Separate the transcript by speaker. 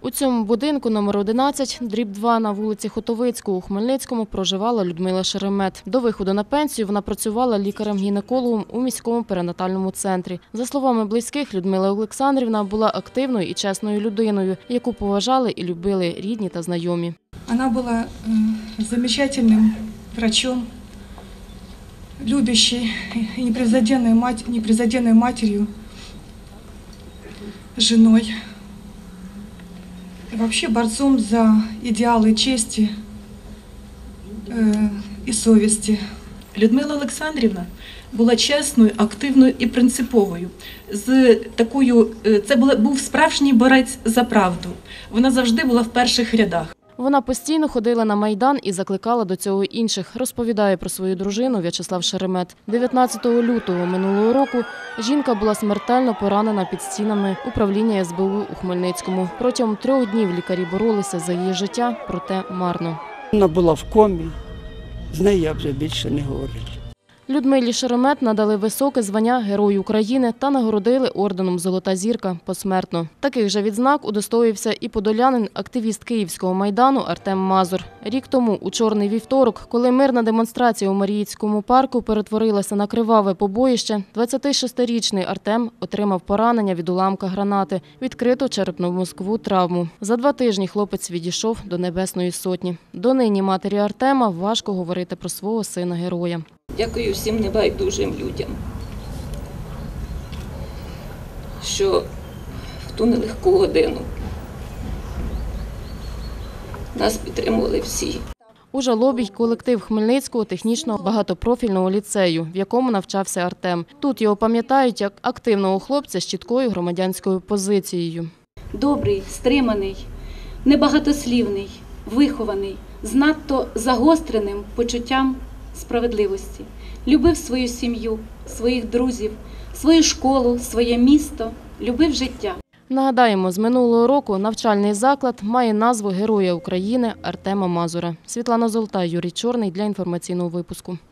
Speaker 1: У цьому будинку номер 11, дріб 2 на вулиці Хотовицького у Хмельницькому проживала Людмила Шеремет. До виходу на пенсію вона працювала лікарем-гінекологом у міському перинатальному центрі. За словами близьких, Людмила Олександрівна була активною і чесною людиною, яку поважали і любили рідні та знайомі.
Speaker 2: Вона була замечательним врачом, любящей и непревзойденной матерью, женой. И вообще борцом за идеалы чести и совести.
Speaker 3: Людмила Олександрівна була чесною, активною і принциповою. Це був справжній борець за правду. Вона завжди була в перших рядах.
Speaker 1: Вона постійно ходила на Майдан і закликала до цього інших, розповідає про свою дружину В'ячеслав Шеремет. 19 лютого минулого року жінка була смертельно поранена під стінами управління СБУ у Хмельницькому. Протягом 3 днів лікарі боролися за її життя, проте марно.
Speaker 4: Вона була в комі, з нею я вже більше не говорю.
Speaker 1: Людмилі Шеремет надали високе звання Герой України та нагородили орденом «Золота зірка» посмертно. Таких же відзнак удостоївся і подолянин, активіст Київського Майдану Артем Мазур. Рік тому, у чорний вівторок, коли мирна демонстрація у Маріїнському парку перетворилася на криваве побоїще, 26-річний Артем отримав поранення від уламка гранати, відкриту черепно-мозкову травму. За 2 тижні хлопець відійшов до Небесної Сотні. Донині матері Артема важко говорити про свого сина-героя.
Speaker 5: Дякую всім небайдужим людям, що в ту нелегку годину нас підтримували всі.
Speaker 1: У жалобі – колектив Хмельницького технічного багатопрофільного ліцею, в якому навчався Артем. Тут його пам'ятають як активного хлопця з чіткою громадянською позицією.
Speaker 6: Добрий, стриманий, небагатослівний, вихований, з надто загостреним почуттям справедливості. Любив свою сім'ю, своїх друзів, свою школу, своє місто, любив життя.
Speaker 1: Нагадаємо, з минулого року навчальний заклад має назву Героя України Артема Мазура. Світлана Золота, Юрій Чорний для інформаційного випуску.